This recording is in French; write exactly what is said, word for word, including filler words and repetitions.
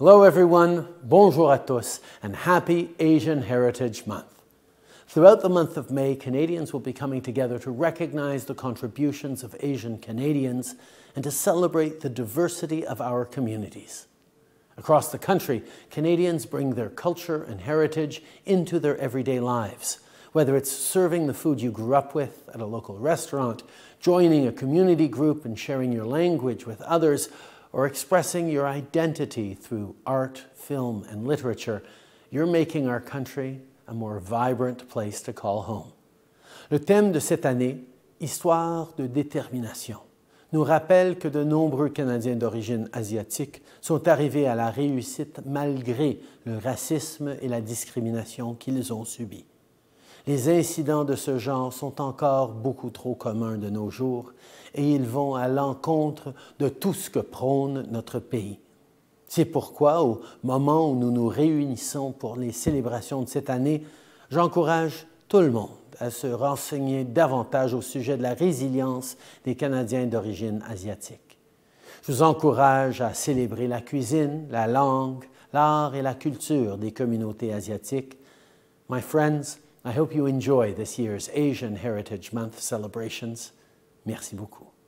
Hello everyone, bonjour à tous, and happy Asian Heritage Month. Throughout the month of May, Canadians will be coming together to recognize the contributions of Asian Canadians and to celebrate the diversity of our communities. Across the country, Canadians bring their culture and heritage into their everyday lives, whether it's serving the food you grew up with at a local restaurant, joining a community group and sharing your language with others, or expressing your identity through art, film, and literature. You're making our country a more vibrant place to call home. Le thème de cette année, Histoire de détermination, nous rappelle que de nombreux Canadiens d'origine asiatique sont arrivés à la réussite malgré le racisme et la discrimination qu'ils ont subis. Les incidents de ce genre sont encore beaucoup trop communs de nos jours et ils vont à l'encontre de tout ce que prône notre pays. C'est pourquoi, au moment où nous nous réunissons pour les célébrations de cette année, j'encourage tout le monde à se renseigner davantage au sujet de la résilience des Canadiens d'origine asiatique. Je vous encourage à célébrer la cuisine, la langue, l'art et la culture des communautés asiatiques. My friends, I hope you enjoy this year's Asian Heritage Month celebrations. Merci beaucoup.